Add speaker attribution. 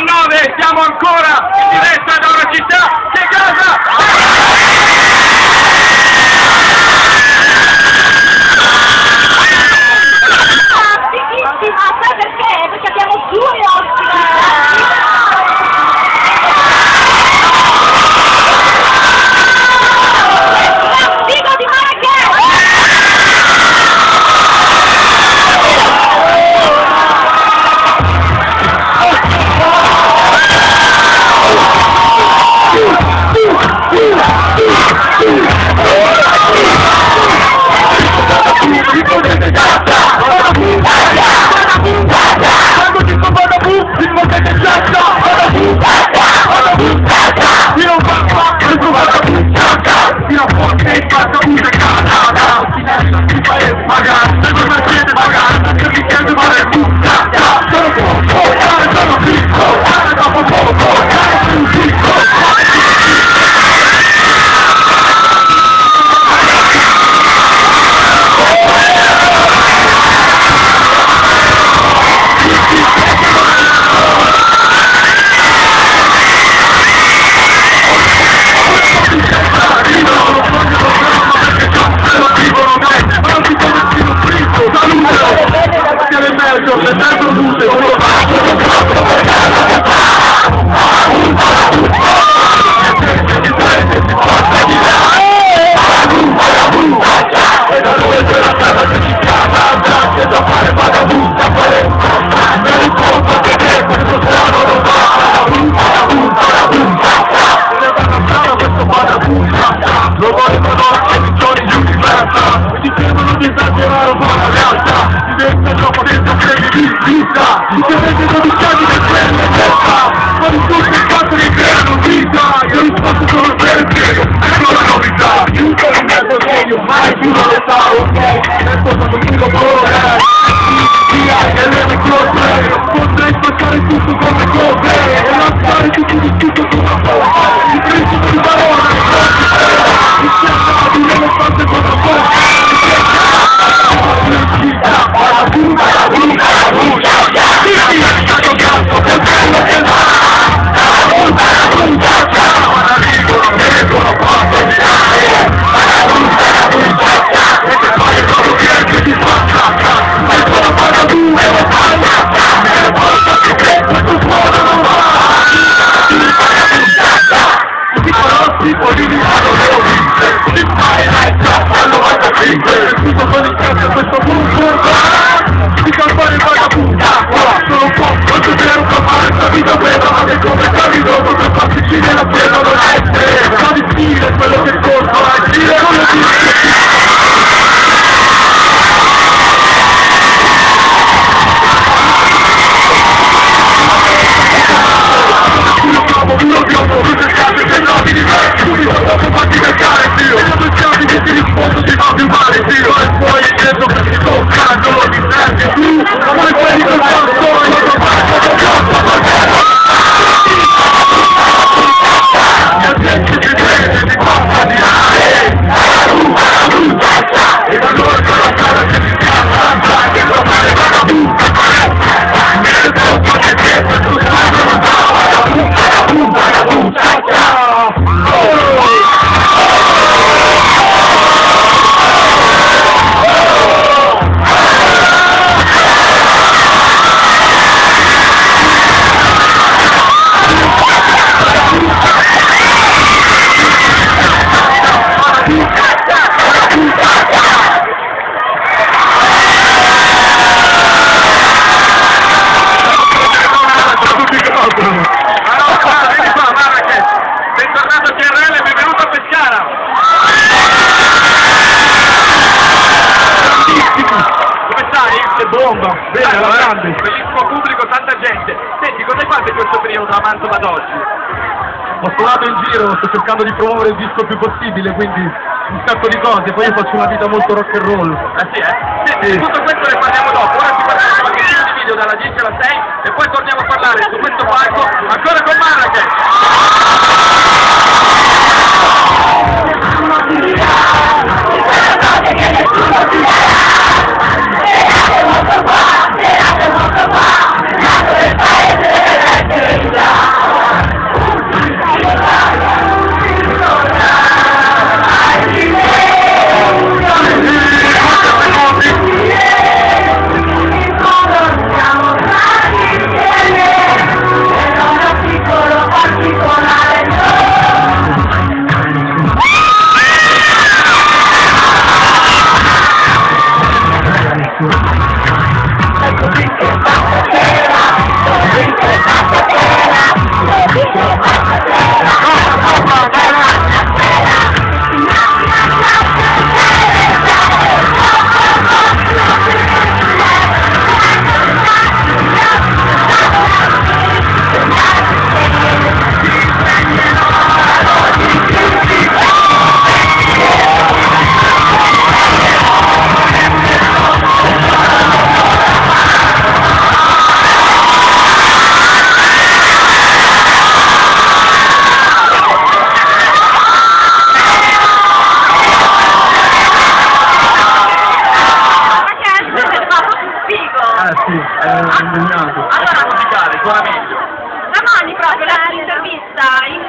Speaker 1: 19, siamo ancora in diretta da una città che casa!
Speaker 2: Fighissima, sai perché? Perché abbiamo due ospiti! Figo di
Speaker 1: bellissimo pubblico, tanta gente. Senti, cosa hai fatto in questo periodo da Mantova ad oggi?
Speaker 3: Ho suonato in giro, sto cercando di promuovere il disco più possibile, quindi un sacco di cose, poi io faccio una vita molto rock and roll.
Speaker 1: Ah sì, eh? Senti, tutto questo ne parliamo dopo, ora ci facciamo qualche giro di video dalla 10 alla 6 e poi torniamo a parlare su questo palco ancora con Marrakech.
Speaker 3: combinato.
Speaker 1: Allora musicale, suona meglio.
Speaker 2: Domani proprio l'intervista